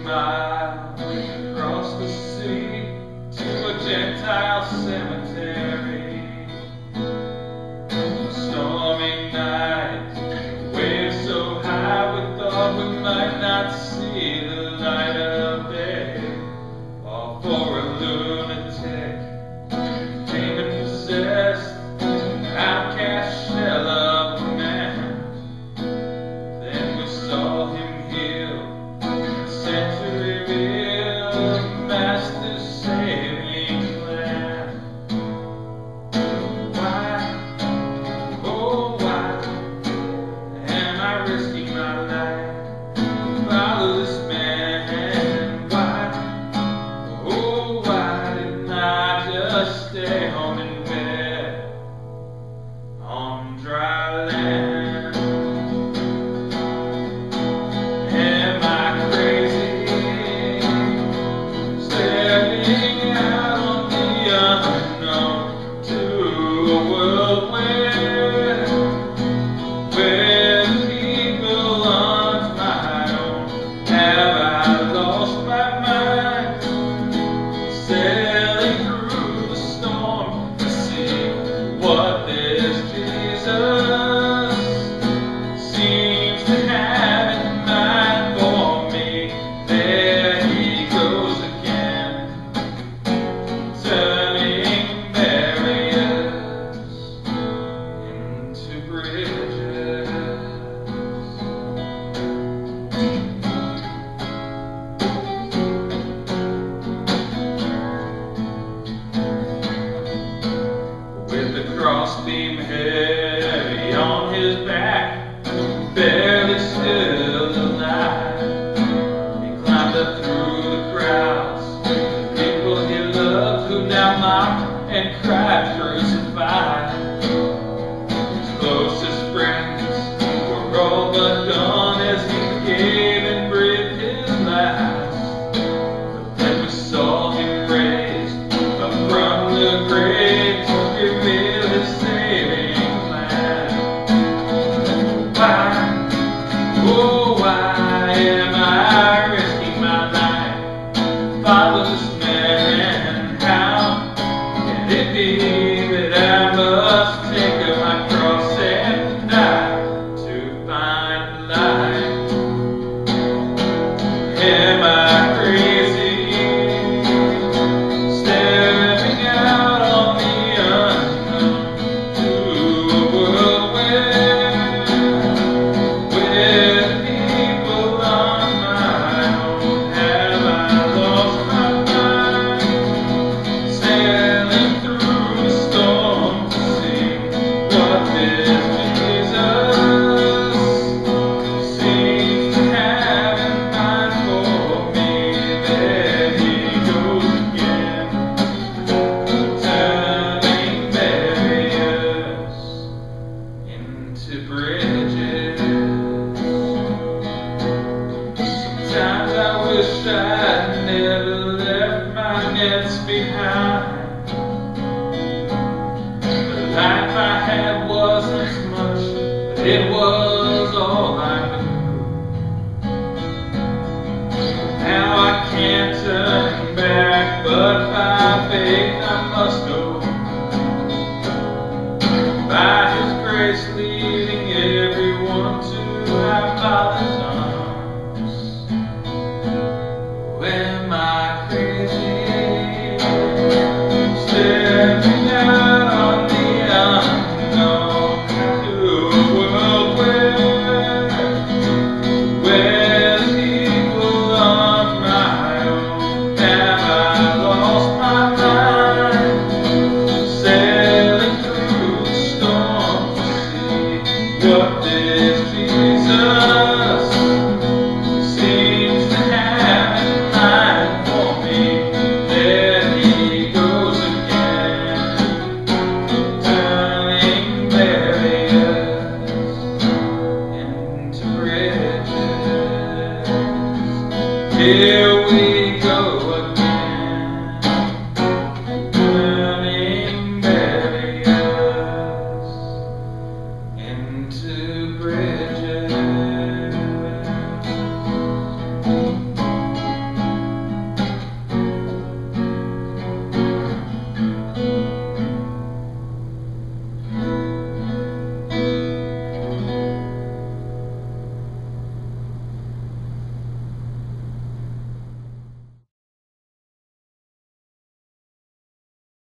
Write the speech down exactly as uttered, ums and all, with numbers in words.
mile across the sea to a Gentile cemetery. A stormy night, waves so high we thought we might not see the light of day. All for a lunatic, came and possessed an outcast shell of a man. Then we saw him healed, sent to reveal the Master's saving plan. Why, oh why, am I risking my life to follow this man? Why, oh why didn't I just stay home in bed on dry land? Am I crazy, stepping out on the unknown to a world where, where the people aren't my own? Have I lost my mind, sailing through the storm to see what this Jesus seems to have in mind for me? There he goes again, turning barriers into bridges. With the crossbeam heavy on his back, barely still alive, he climbed up through the crowds, the people he loved who now mocked and cried crucified. His closest friends were all but gone as he gave and breathed his last. But then we saw him raised up from the grave to reveal his saving plan. Why, oh why am I risking my life to follow this man? How can it be that I must take up my cross and die to find life? Am I crazy, stepping out on the unknown to a world where, where people aren't my own? Have I lost my mind, sailing through the storm to see what this Jesus seems to have in mind for me? There he goes again, turning barriers into bridges. Sometimes I wish I'd never left my nets behind. The life I had wasn't much, but it was all I knew. Now I can't turn back, but by faith I must go. By his grace